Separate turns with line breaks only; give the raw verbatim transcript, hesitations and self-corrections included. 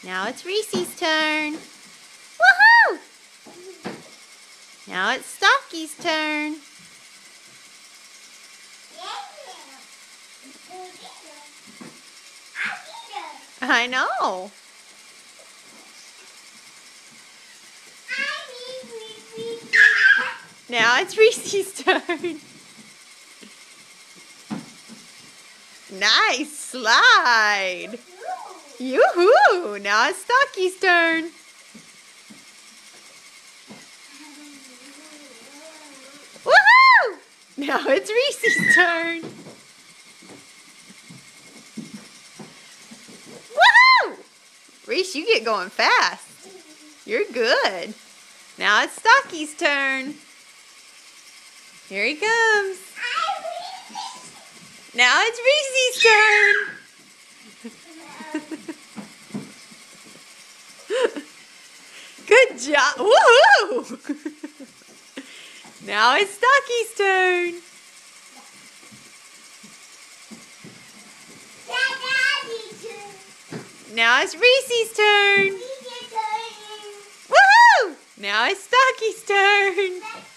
Now it's Reese's turn. Woohoo! Now it's Stocky's turn. I know. Now it's Reese's turn. Nice slide. Yoo-hoo! Now it's Stocky's turn. Woohoo! Now it's Reese's turn. Woohoo! Reese, you get going fast. You're good. Now it's Stocky's turn. Here he comes. Now it's Reese's turn. Good job. Woohoo! Now it's Stocky's turn. Now it's Reese's turn. Woohoo! Now it's Stocky's turn.